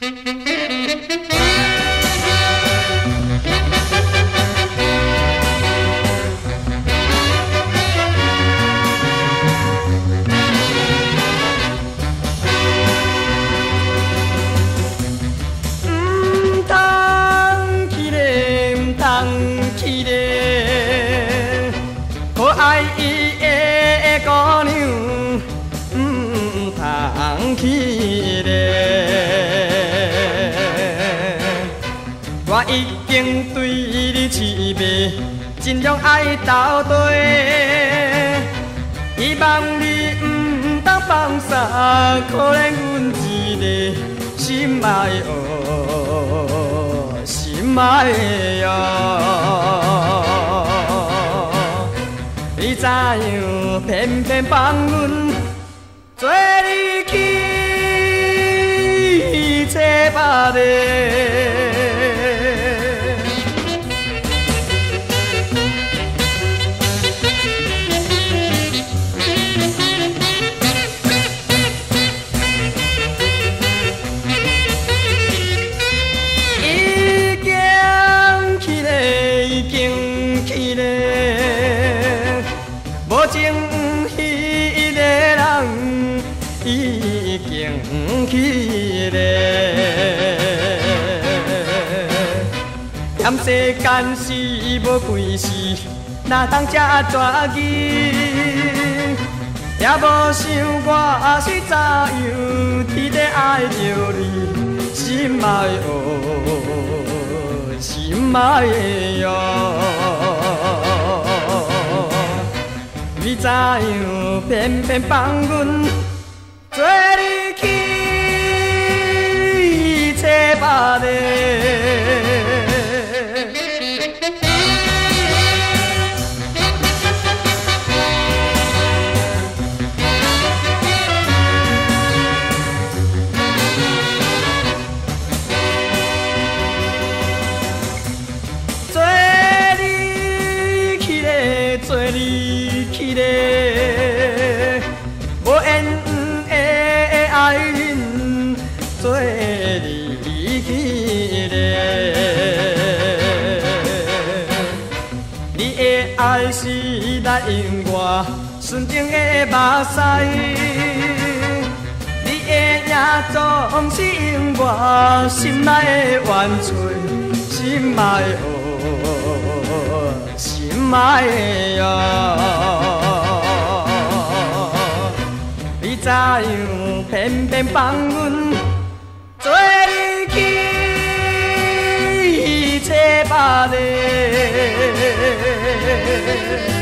我已经对你痴迷，尽量爱到底。希望你唔当放肆，可怜阮一个心爱哦，心爱哦。你怎样偏偏放阮做你去找别个？无情迄个人已经去了，嫌世间事无几时，哪通这绝技？也无想我是怎样天地爱着你，心爱哦，心爱哟。你怎样偏偏放阮做你去找别个？做你去咧，做你去咧，无缘的爱人，做你去咧。你的爱是来用我纯情的目屎，你的影总是用我心内的怨啐，心爱哦，心爱哟。你怎样偏偏放阮做你去找别个？